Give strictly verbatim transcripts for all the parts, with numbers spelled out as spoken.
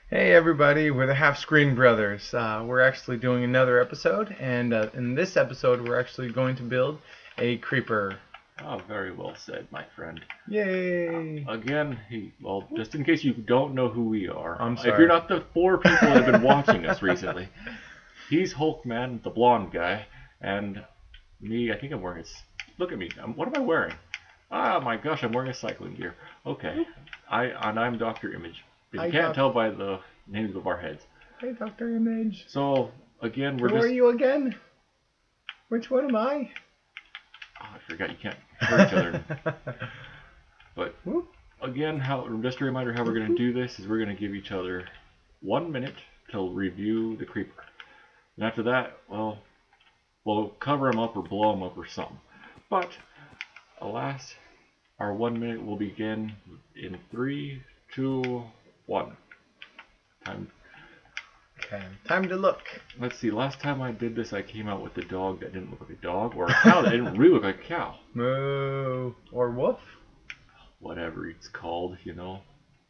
Hey everybody, we're the HalfScreenBrothers. Uh, we're actually doing another episode, and uh, in this episode we're actually going to build a creeper. Oh, very well said, my friend. Yay! Uh, again, he, well, just in case you don't know who we are, I'm if sorry. you're not the four people that have been watching us recently, he's Hulkman, the blonde guy, and me, I think I'm wearing a, look at me, I'm, what am I wearing? Ah, my gosh, I'm wearing a cycling gear. Okay, I and I'm Doctor Image. You Hi, can't Doc- tell by the names of our heads. Hey Doctor Image. So, again, we're Who just... are you again? Which one am I? Oh, I forgot you can't hurt each other. But, again, how just a reminder how we're going to do this is we're going to give each other one minute to review the creeper. And after that, well, we'll cover them up or blow them up or something. But, alas, our one minute will begin in three, two, one. Time. Okay, time to look. Let's see, last time I did this I came out with a dog that didn't look like a dog, or a cow that didn't really look like a cow. Moo or woof? Whatever it's called, you know.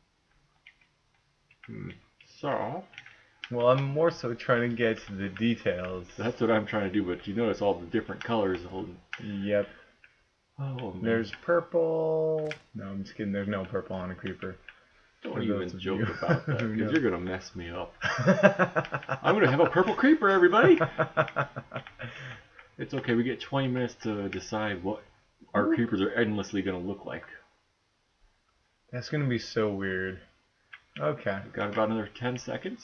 Hmm. So, Well, I'm more so trying to get to the details. that's what I'm trying to do, but you notice all the different colors. Yep. Oh, man. There's purple. No, I'm just kidding. There's no purple on a creeper. Don't even joke you. about that, because No. you're going to mess me up. I'm going to have a purple creeper, everybody! It's okay, we get twenty minutes to decide what our creepers are endlessly going to look like. That's gonna be so weird. Okay. We've got about another ten seconds.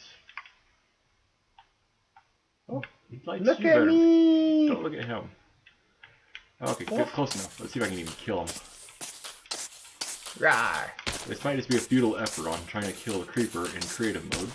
Oh, he likes Look you at better. me! Don't look at him. Okay, Oh. get close enough. Let's see if I can even kill him. Rawr. This might just be a futile effort on trying to kill a creeper in creative mode.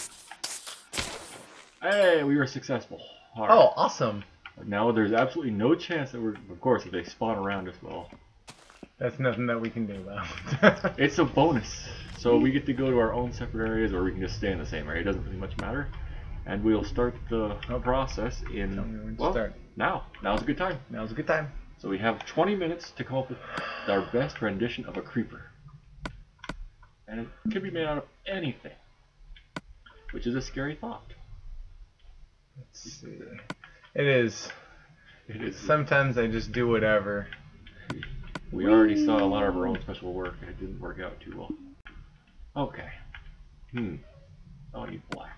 Hey, we were successful. All right. Oh, awesome. Now there's absolutely no chance that we're, of course, if they spawn around us, well, That's nothing that we can do about. it's a bonus. So we get to go to our own separate areas, or we can just stay in the same area. It doesn't really much matter. And we'll start the process in, Tell me when to well, start. now. Now's a good time. Now's a good time. So we have twenty minutes to come up with our best rendition of a creeper. And it can be made out of anything, which is a scary thought. Let's see. It is. It is. Sometimes I just do whatever. We already saw a lot of our own special work, and it didn't work out too well. Okay. Hmm. I'll need black.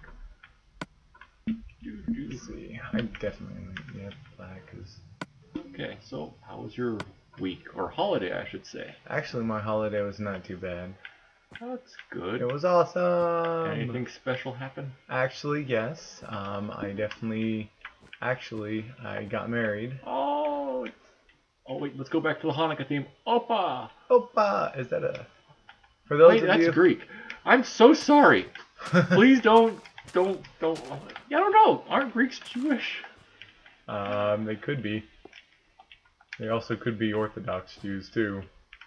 Let's see. I definitely yeah black is. Okay, so how was your week, or holiday, I should say? Actually, my holiday was not too bad. That's good. It was awesome. Anything special happen? Actually, yes. Um, I definitely. Actually, I got married. Oh. It's... Oh wait, let's go back to the Hanukkah theme. Opa. Opa! Is that a? For those Wait, of that's you. Greek. I'm so sorry. Please don't, don't, don't. Yeah, I don't know. Aren't Greeks Jewish? Um, they could be. They also could be Orthodox Jews too.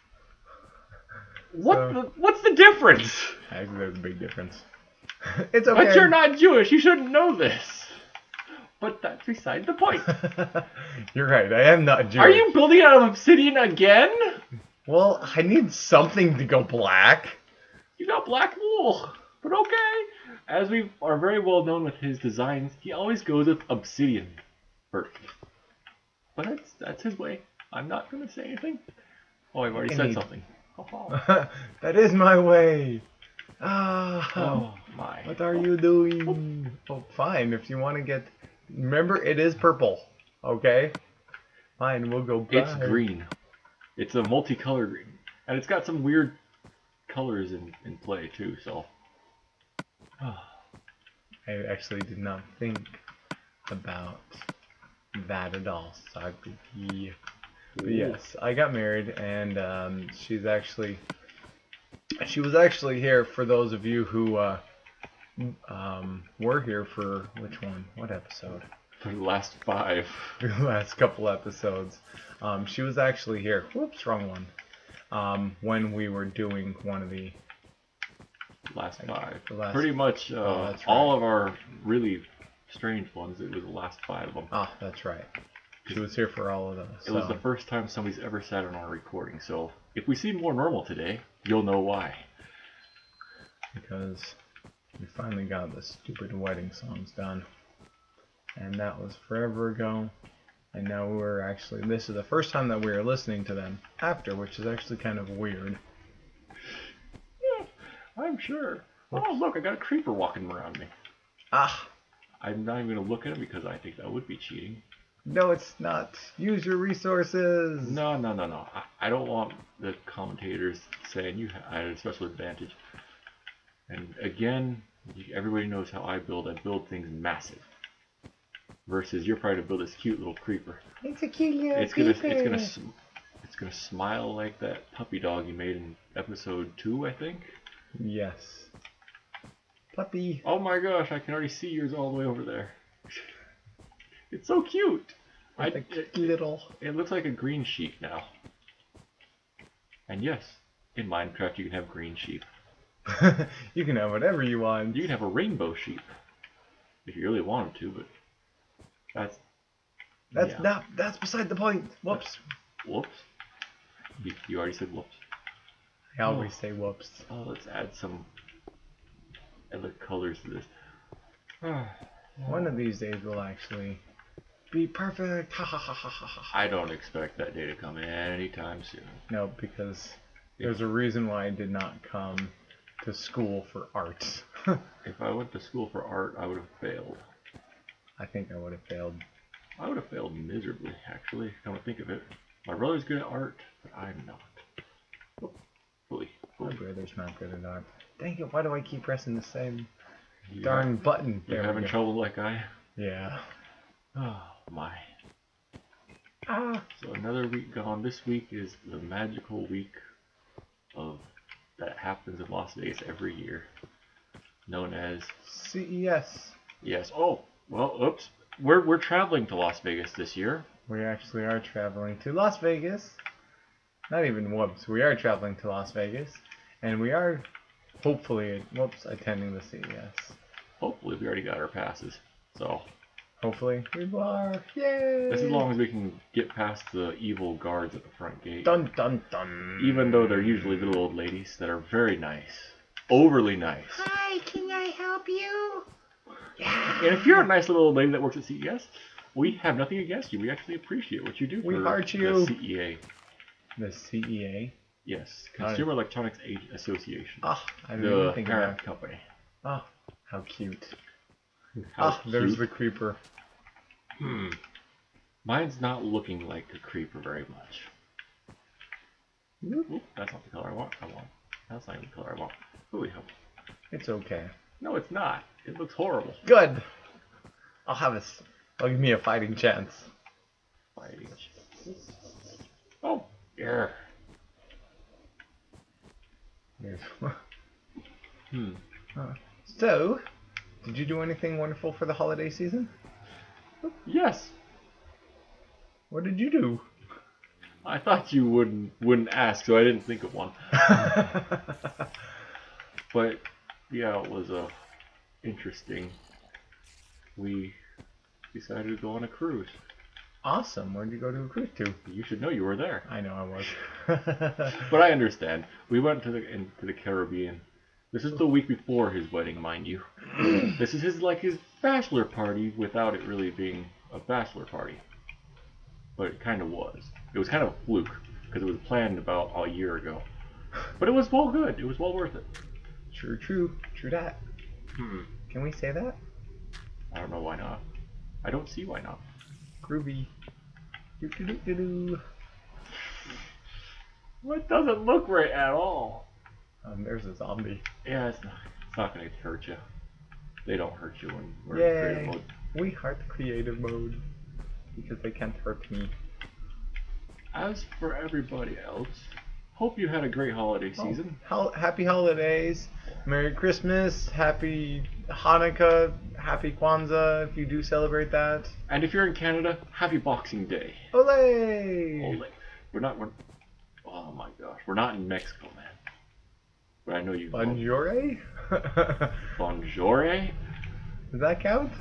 What? So- The, what's the difference? Actually, there's a big difference. It's okay. But you're not Jewish. You shouldn't know this. But that's beside the point. You're right. I am not Jewish. Are you building out of obsidian again? Well, I need something to go black. You got black wool. But okay. As we are very well known with his designs, he always goes with obsidian first. But that's that's his way. I'm not going to say anything. Oh, I've already I said need- something. Oh, That is my way. Ah. oh my. What are you doing? Oh, fine. If you want to get, remember it is purple. Okay. Fine. We'll go black. It's green. It's a multicolored green. And it's got some weird colors in, in play too, so. I actually did not think about that at all. Sorry. But yes, I got married, and um, she's actually, she was actually here for those of you who uh, um, were here for, which one? What episode? For the last five. The last couple episodes. Um, she was actually here. Whoops, wrong one. Um, when we were doing one of the Last five. The last- Pretty much uh, Oh, that's all right. of our really strange ones, it was the last five of them. Ah, that's right. She was here for all of those. It was so. the first time somebody's ever sat on our recording, so if we seem more normal today, you'll know why. Because we finally got the stupid wedding songs done. And that was forever ago. And now we're actually, this is the first time that we are listening to them after, which is actually kind of weird. Yeah, I'm sure. Oops. Oh, look, I got a creeper walking around me. Ah! I'm not even going to look at him because I think that would be cheating. No, it's not. Use your resources. No, no, no, no. I, I don't want the commentators saying you had a special advantage. And again, everybody knows how I build. I build things massive. Versus you're probably to build this cute little creeper. It's a cute little it's creeper. Gonna, it's gonna, it's gonna smile like that puppy dog you made in episode two, I think. Yes. Puppy. Oh my gosh! I can already see yours all the way over there. It's so cute. I, it, little. It looks like a green sheep now. And yes, in Minecraft you can have green sheep. You can have whatever you want. You can have a rainbow sheep if you really wanted to, but. That's that's yeah. not that's beside the point. Whoops. Whoops. You, you already said whoops. I always oh. say whoops. Oh, let's add some other colors to this. One of these days will actually be perfect. Ha ha ha ha ha. I don't expect that day to come anytime soon. No, because there's a reason why I did not come to school for art. If I went to school for art, I would have failed. I think I would have failed. I would have failed miserably, actually, come to think of it. My brother's good at art, but I'm not. Oh, fully, fully. My brother's not good at art. Dang it, why do I keep pressing the same you darn have, button? You're having trouble like I? Yeah. Oh, my. Ah. So another week gone. This week is the magical week of that happens in Las Vegas every year, known as C E S. Yes. Oh. Well, oops. We're we're traveling to Las Vegas this year. We actually are traveling to Las Vegas. Not even whoops. We are traveling to Las Vegas, and we are hopefully whoops attending the C E S. Hopefully, we already got our passes. So. Hopefully, we are. Yay! That's as long as we can get past the evil guards at the front gate. Dun dun dun. Even though they're usually little old ladies that are very nice, overly nice. Hi, can I help you? Yeah. And if you're a nice little old lady that works at C E S, we have nothing against you. We actually appreciate what you do we for heart you. the C E A. The C E A? Yes, Consumer Electronics Association. Ah, oh, I didn't the even think of parent that. company. Ah, oh, how cute. How ah, cute. There's the creeper. Hmm. Mine's not looking like a creeper very much. Oop, that's not the color I want. I want. That's not even the color I want. Holy hell. It's okay. No, it's not. It looks horrible. Good. I'll have a. I'll give me a fighting chance. Fighting chance. Oh, yeah. There's. hmm. Uh, so, did you do anything wonderful for the holiday season? Yes. What did you do? I thought you wouldn't wouldn't ask, so I didn't think of one. But yeah, it was uh, interesting. We decided to go on a cruise. Awesome. Where did you go to a cruise to? You should know. You were there. I know I was. But I understand. We went to the into the Caribbean. This is the week before his wedding, mind you. This is his like his bachelor party without it really being a bachelor party. But it kind of was. It was kind of a fluke because it was planned about a year ago. But it was well good. It was well worth it. True, true, true that. Hmm. Can we say that? I don't know why not. I don't see why not. Groovy. Do do do do do. What doesn't look right at all? Um, there's a zombie. Yeah, it's not. It's not gonna hurt you. They don't hurt you when we're Yay. in creative mode. We heart the creative mode because they can't hurt me. As for everybody else, hope you had a great holiday season. Oh, happy holidays, Merry Christmas, Happy Hanukkah, Happy Kwanzaa if you do celebrate that. And if you're in Canada, Happy Boxing Day. Olé! Olé. We're not. We're, oh my gosh, we're not in Mexico, man. But I know you. Bonjour? Bonjour? Does that count?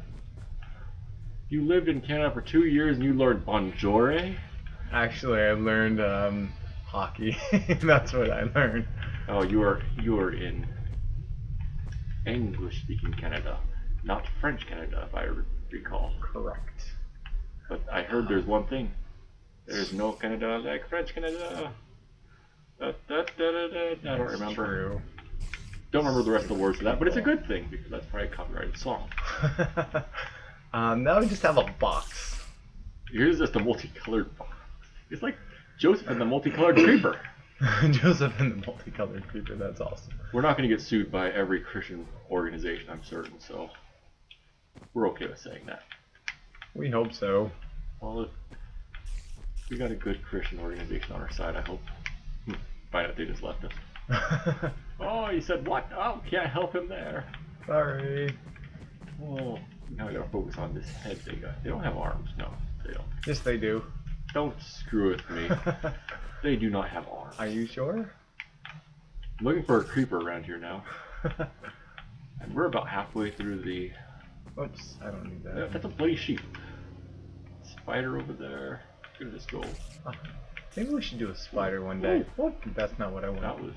You lived in Canada for two years and you learned bonjour? Actually, I learned um, hockey. That's what I learned. Oh, you were you were in English-speaking Canada, not French Canada, if I recall. Correct. But I heard there's one thing. There's no Canada like French Canada. Da, da, da, da, da. I don't That's remember. True. Don't remember the rest of the words of that, but it's a good thing because that's probably a copyrighted song. um, now we just have a box. Here's just a multicolored box. It's like Joseph and the multicolored creeper. Joseph and the multicolored creeper. That's awesome. We're not going to get sued by every Christian organization, I'm certain, so we're okay with saying that. We hope so. Well, if we got a good Christian organization on our side, I hope. Hmm. Find out they just left us. Oh, he said what? Oh, can't help him there. Sorry. Oh, now we gotta focus on this head they got. They don't have arms. No, they don't. Yes, they do. Don't screw with me. They do not have arms. Are you sure? I'm looking for a creeper around here now. And we're about halfway through the... Oops, I don't need that. Yeah, that's a bloody sheep. Spider over there. Gonna just go. Uh, maybe we should do a spider one day. What? That's not what I want. That was...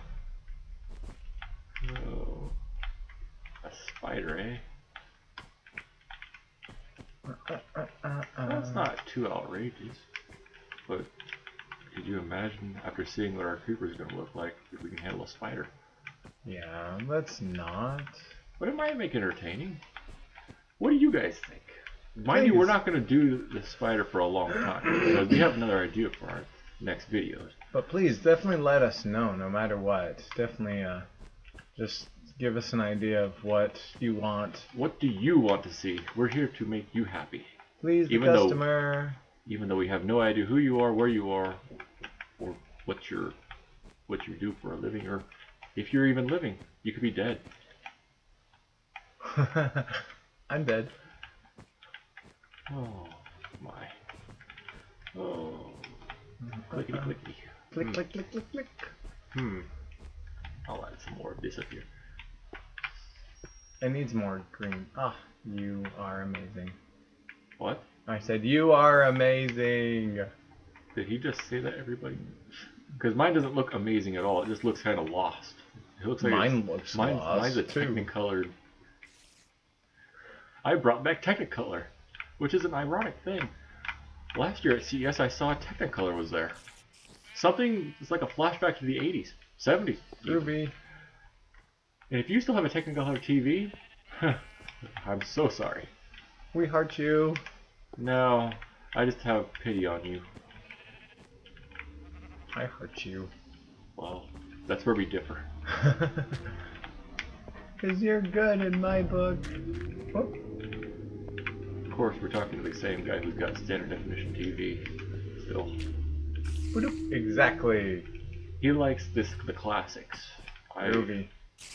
Oh. A spider, eh? Uh, uh, uh, uh. That's not too outrageous. But could you imagine, after seeing what our creeper's gonna look like, if we can handle a spider? Yeah, let's not. But it might make it entertaining. What do you guys think? Mind you, we're not going to do the spider for a long time, because we have another idea for our next videos. But please, definitely let us know, no matter what. Definitely, uh, just give us an idea of what you want. What do you want to see? We're here to make you happy. Please, the even customer. Though, even though we have no idea who you are, where you are, or what you're, what you do for a living, or if you're even living, you could be dead. I'm dead. Oh my. Oh. Clickety clickety. Click, hmm. click, click, click, click. Hmm. I'll add some more of this up here. It needs more green. Ah, you are amazing. What? I said you are amazing. Did he just say that, everybody? Because mine doesn't look amazing at all. It just looks kind of lost. It looks like mine looks mine's, lost mine's a too. technicolored. I brought back Technicolor, which is an ironic thing. Last year at C E S I saw a Technicolor was there. Something, it's like a flashback to the eighties, seventies. Ruby. And if you still have a Technicolor T V, I'm so sorry. We heart you. No, I just have pity on you. I heart you. Well, that's where we differ. Because you're good in my book. Whoop. Of course, we're talking to the same guy who's got standard definition T V still. Ba-doop. Exactly. He likes this the classics. I, Ruby.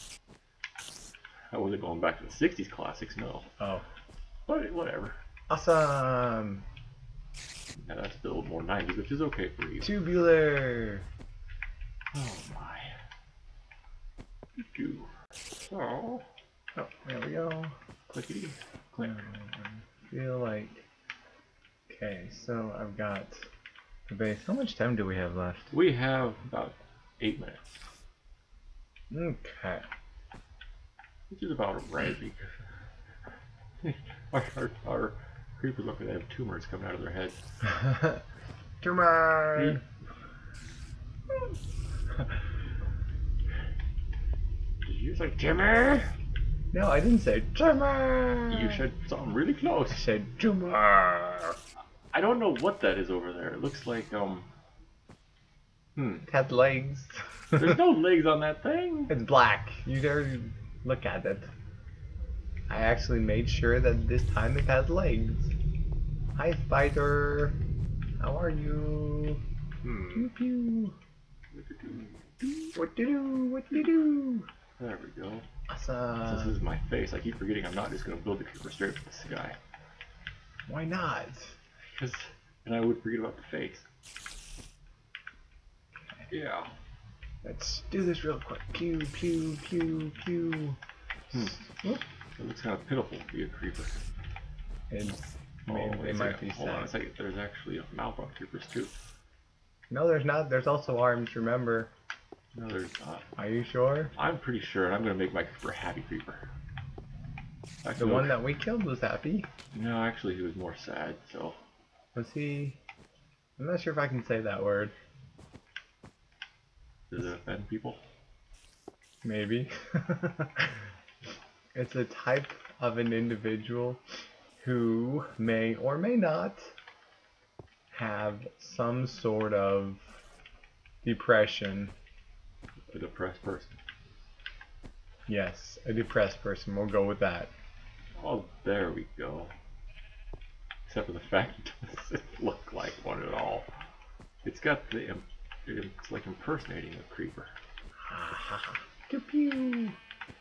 I wasn't going back to the sixties classics, no. Oh. But whatever. Awesome. Yeah, that's still more nineties, which is okay for you. Tubular. Oh my. Do. So. Oh, there we go. Clickety. Click. I feel like. Okay, so I've got the base. How much time do we have left? We have about eight minutes. Okay. Which is about right because our, our, our creepers look like they have tumors coming out of their heads. Tumor! Did you say tumor? No, I didn't say tumor! You said something really close. I said tumor! I don't know what that is over there. It looks like, um... Hmm. It has legs. There's no legs on that thing. It's black. You dare look at it. I actually made sure that this time it has legs. Hi, spider. How are you? Hmm. Pew pew. What to do? What to do? There we go. Awesome. Since this is my face, I keep forgetting I'm not just going to build the creeper straight up to the sky. Why not? Because then I would forget about the face. Yeah. Let's do this real quick. Pew pew pew pew. Hmm. Whoop. It looks kind of pitiful to be a creeper. It's, Oh, maybe they it's might like, be hold on a sad. second. There's actually a mouth on creepers too. No, there's not. There's also arms, remember. No, there's not. Are you sure? I'm pretty sure, and I'm gonna make my creeper happy creeper. Actually, The one that we killed was happy. No, actually, he was more sad. So. Was he? I'm not sure if I can say that word. Does it offend people? Maybe. It's a type of an individual who may or may not have some sort of depression. A depressed person. Yes, a depressed person. We'll go with that. Oh, there we go. Except for the fact it doesn't look like one at all. It's got the, it's like impersonating a creeper. Ha ha ha. Pew pew.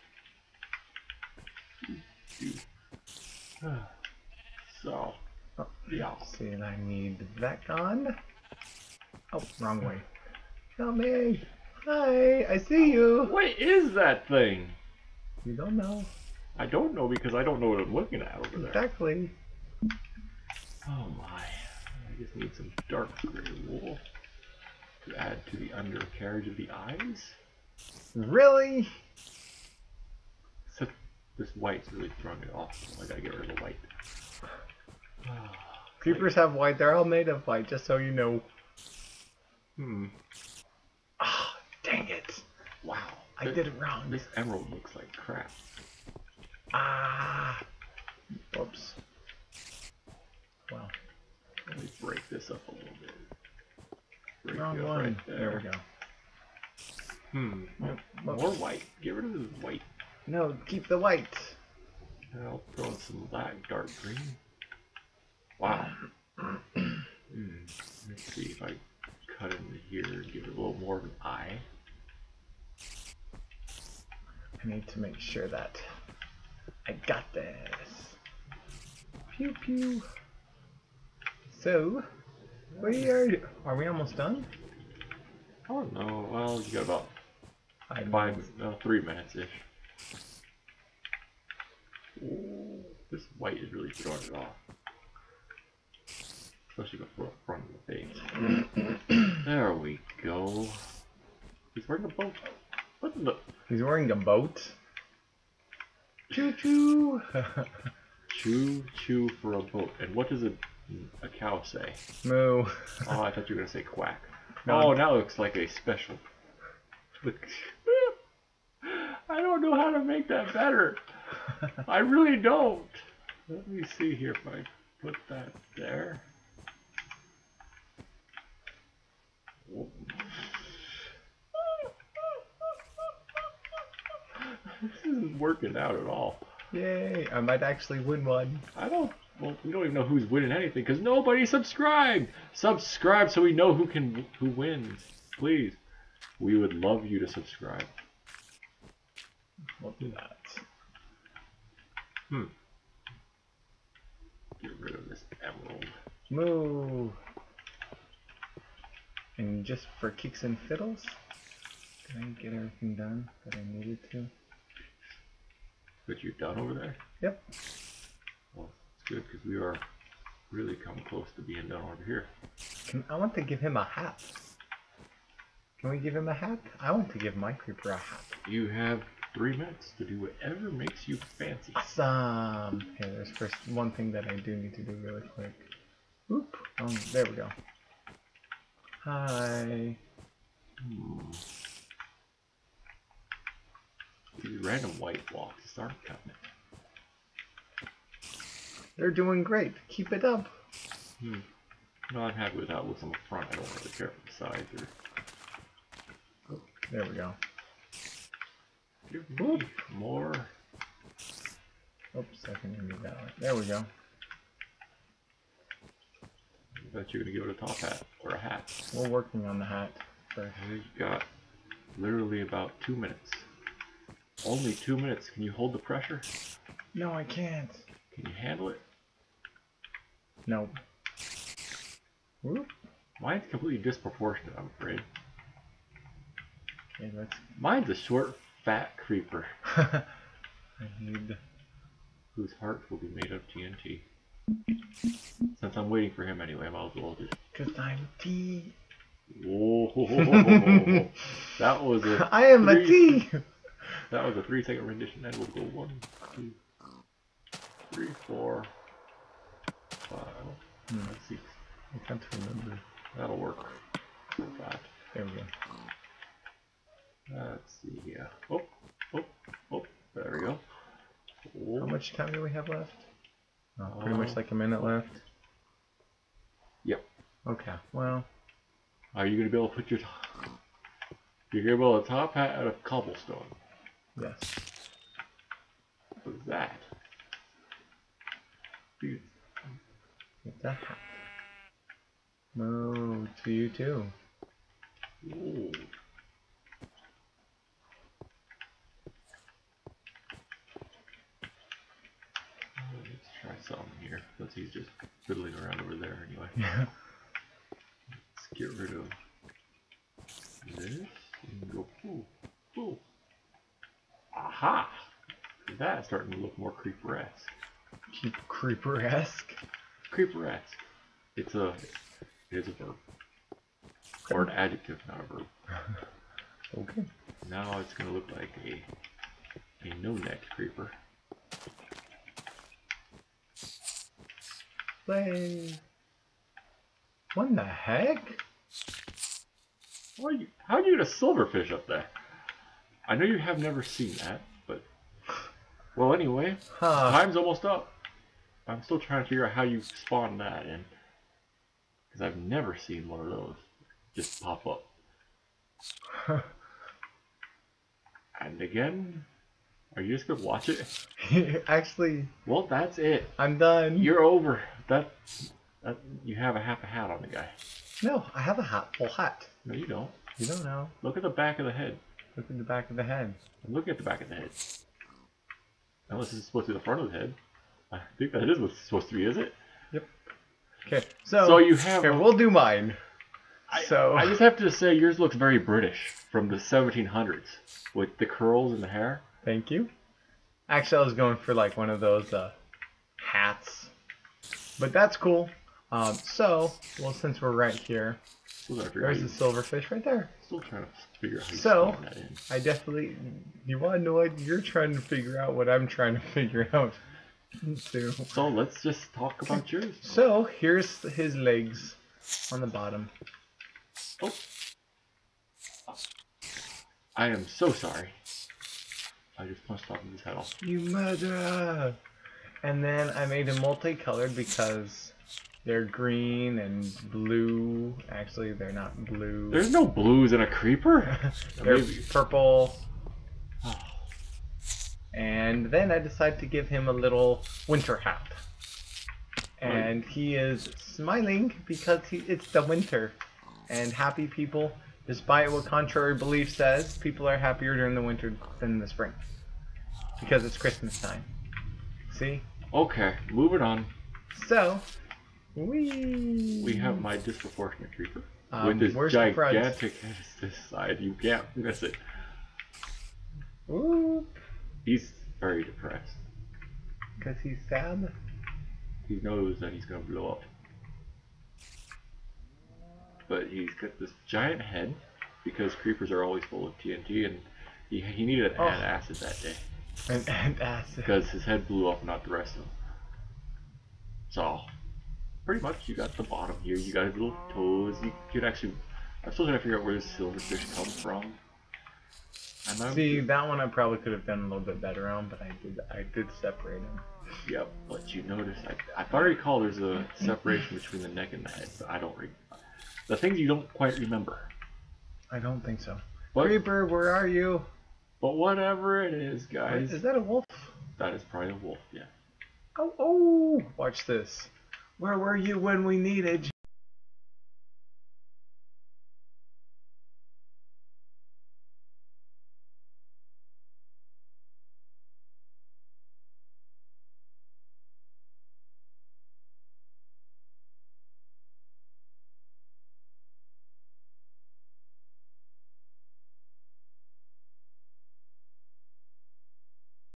So, Oh, yeah. see, and I need that gone. Oh, wrong way. Help me. Hi, I see you. What is that thing? You don't know. I don't know because I don't know what I'm looking at over there. Exactly. Oh my. I just need some dark gray wool to add to the undercarriage of the eyes. Really? So this white's really throwing it off, so I gotta get rid of the white. Creepers have white. They're all made of white, just so you know. Hmm. Ah, oh, dang it. Wow. I this, did it wrong. This emerald looks like crap. Ah. Whoops. Wow. Let me break this up a little bit. Break Wrong it up one. right there. There we go. Hmm. Whoops. More white. Get rid of the white. No, keep the white. I'll throw in some black, dark green. Wow. hmm. Let's see if I cut into here and give it a little more of an eye. I need to make sure that I got this. Pew pew. So, we are. Are we almost done? Oh no. Well, you got about Five five, minutes. no, three minutes ish. Ooh, this white is really throwing it off. Especially before the front of the face. There we go. He's wearing a boat. What the? He's wearing a boat. Choo choo. Choo choo for a boat. And what does a a cow say? Moo. Oh, I thought you were gonna say quack. No. Oh, that looks like a special. I don't know how to make that better. I really don't. Let me see here if I put that there. This isn't working out at all. Yay! I might actually win one. I don't. Well, we don't even know who's winning anything because nobody subscribed. Subscribe so we know who can who wins. Please, we would love you to subscribe. We'll do that. Hmm. Get rid of this emerald. Moo. And just for kicks and fiddles, did I get everything done that I needed to? But you're done over there? Yep. Well, it's good because we are really coming close to being done over here. Can, I want to give him a hat. Can we give him a hat? I want to give my creeper a hat. You have three minutes to do whatever makes you fancy. Awesome. Okay, there's first one thing that I do need to do really quick. Oop. Um, there we go. Hi. Hmm. These random white blocks aren't cutting it. They're doing great. Keep it up. Hmm. No, I'm happy with how it looks on the front. I don't really care for the sides or. Oh, there we go. Give me more. Oops, I think I need that one. There we go. I bet you're gonna give it a top hat or a hat. We're working on the hat first. You've got literally about two minutes. Only two minutes. Can you hold the pressure? No, I can't. Can you handle it? No. Whoop. Mine's completely disproportionate, I'm afraid. Okay, let's. Mine's a short, fat creeper I need. whose heart will be made of T N T. Since I'm waiting for him anyway, I might as well just. Cause I'm T Whoa. That was a I am three, a T. That was a three second rendition, and we'll go one, two, three, four, five, Hmm. six. I can't remember. That'll work for that. There we go. Let's see here. Oh, oh, oh, there we go. Oh. How much time do we have left? Oh, pretty much Uh, like a minute left. Yep. Okay, well. Are you gonna be able to put your you're gonna build a top hat out of cobblestone? Yes. What's that? Dude. Get that hat. No, to you too. Ooh. Let's try something here, since he's just fiddling around over there anyway. Yeah. Let's get rid of this and go ooh, ooh. Aha! That's starting to look more creeper-esque. Keep creeper-esque. Creeper-esque. It's a it is a verb. Or an adjective, not a verb. Okay. Now it's gonna look like a a no-necked creeper. Play. What in the heck? How you how'd you get a silverfish up there? I know you have never seen that, but well anyway, Huh. time's almost up. I'm still trying to figure out how you spawn that in. Because I've never seen one of those just pop up. And again, are you just gonna watch it? Actually, Well, that's it. I'm done. You're over. That, that you have a half a hat on the guy. No, I have a hat, full hat. No, you don't. You don't know. Look at the back of the head. Look at the back of the head. I'm looking at the back of the head. Unless this is supposed to be the front of the head. I think that is what's supposed to be, is it? Yep. Okay, so, So you have. here, we'll do mine. I, So I just have to say yours looks very British from the seventeen hundreds with the curls and the hair. Thank you. Actually, I was going for like one of those uh, hats, but that's cool. Um, so, well, since we're right here, Still trying to figure out there's how the silverfish right there. you- Still trying to figure out how you So, spawn that in. I definitely. You want to know what you're trying to figure out? What I'm trying to figure out too. So let's just talk about yours. So here's his legs on the bottom. Oh. I am so sorry. I just punched off his head off. You murderer! And then I made them multicolored because they're green and blue. Actually, they're not blue. There's no blues in a creeper. They're Maybe. purple. And then I decided to give him a little winter hat. And he is smiling because he, it's the winter. And happy people, despite what contrary belief says, people are happier during the winter than the spring. Because it's Christmas time. See? Okay, moving on. So, we We have my disproportionate creeper. Um, with this where's the front? gigantic head this side. You can't miss it. Ooh, He's very depressed. because he's sad. He knows that he's going to blow up. But he's got this giant head because creepers are always full of T N T, and he, he needed to Oh. add acid that day And, and acid. because his head blew up, not the rest of him. So, pretty much you got the bottom here. You got his little toes. You could actually. I'm still trying to figure out where this silverfish comes from. And I'm, See, that one I probably could have done a little bit better on, but I did I did separate them. Yep, but you notice, I, I thought I recall there's a separation between the neck and the head, but I don't re The things you don't quite remember. I don't think so. But, Creeper, where are you? but whatever it is, guys, Is that a wolf? that is probably a wolf, yeah. Oh, oh! Watch this. Where were you when we needed